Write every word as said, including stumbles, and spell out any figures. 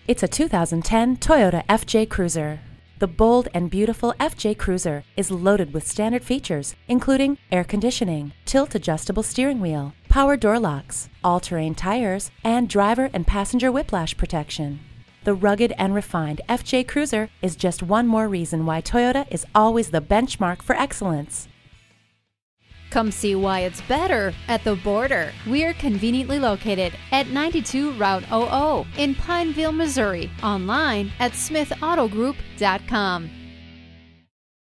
It's a two thousand ten Toyota F J Cruiser. The bold and beautiful F J Cruiser is loaded with standard features, including air conditioning, tilt-adjustable steering wheel, power door locks, all-terrain tires, and driver and passenger whiplash protection. The rugged and refined F J Cruiser is just one more reason why Toyota is always the benchmark for excellence. Come see why it's better at the border. We are conveniently located at ninety-two Route zero zero in Pineville, Missouri. Online at smith auto group dot com.